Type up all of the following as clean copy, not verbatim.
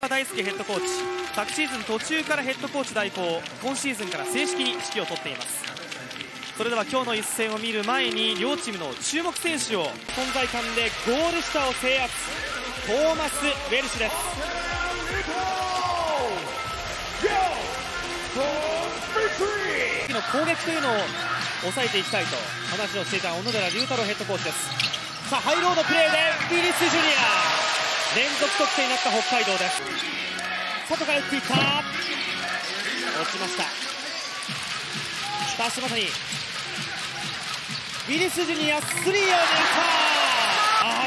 岡大輔ヘッドコーチ、昨シーズン途中からヘッドコーチ代行、今シーズンから正式に指揮を執っています。それでは今日の一戦を見る前に両チームの注目選手を、存在感でゴール下を制圧、トーマス・ウェルシュです。の攻撃というのを抑えていきたいと話をしていた小野寺龍太郎ヘッドコーチです。さあハイロードプレーでビリス・ジュニア連続得点になった北海道です。外から打っていった、落ちました。さあ島谷、ビリス・ジュニアスリーを狙った。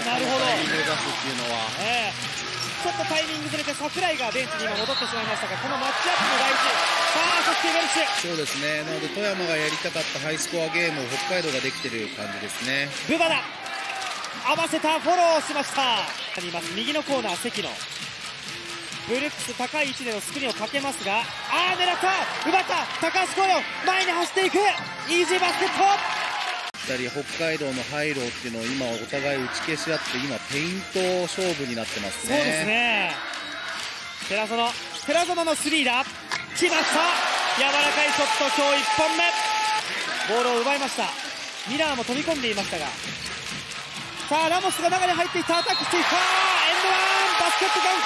なるほど、 タイミングを出すっていうのは、 ちょっとタイミングずれて櫻井がベンチに今戻ってしまいましたが、このマッチアップも大事。さあそしてウェルシュ、 そうですね、なので富山がやりたかったハイスコアゲームを北海道ができてる感じですね。 ブバだ、合わせた、フォローしました。右のコーナー関野、ブルックス高い位置でのスクリーンをかけますが、狙った、奪った、高橋光陽前に走っていく、イージーバスケット。 北海道のハイローっていうのを今お互い打ち消し合って、今ペイント勝負になってますね。 そうですね、寺園のスリーだ、来ました、柔らかいショット、今日1本目、ボールを奪いました。ミラーも飛び込んでいましたが、さあラモスが中に入っていった、アタックしていった、エンドワン、バスケットカウント。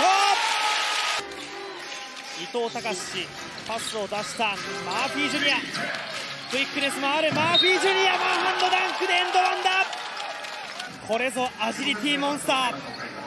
伊藤隆、パスを出したマーフィージュニア、クイックネスもあるマーフィージュニア、ワンハンドダンクでエンドワンだ。これぞアジリティモンスター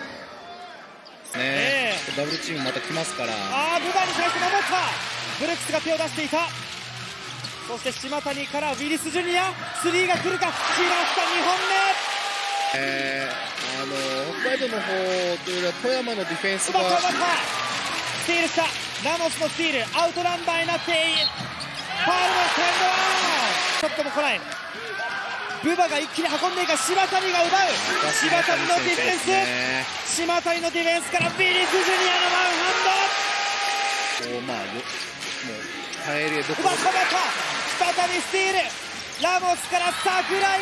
ダブルチームまた来ますから。 ブバに対して守った、ブルックスが手を出していた。そして島谷からウィリス・ジュニア、スリーが来るか、来ました、2本目。 北海道の方というよりは富山のディフェンスがスティールした、ラモスのスティール、アウトナンバーになってファウルのエンドワン、ショットも来ない。ブバが一気に運んでいくが、島谷が奪う、島谷のディフェンス、島谷のディフェンスからビリス・ジュニアのワンハンド、 もう耐えれどころ、 再びスティール、ラモスから櫻井、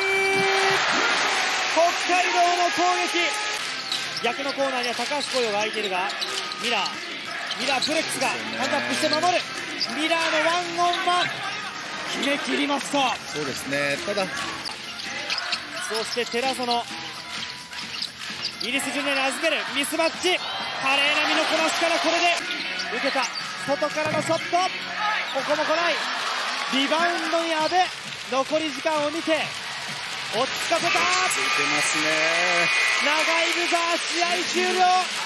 北海道の攻撃、逆のコーナーには高橋光陽が空いているが、ミラーブレックスがハンドアップして守る、ミラーのワンオンワン決めきりました。 そうですね、ただそして寺園、イリス・ジュニアに預けるミスマッチ、華麗な身のこなしから、これで受けた外からのショット、ここも来ない、リバウンドに阿部、残り時間を見て落ち着かせた、 ついてますね、 長いブザー、試合終了。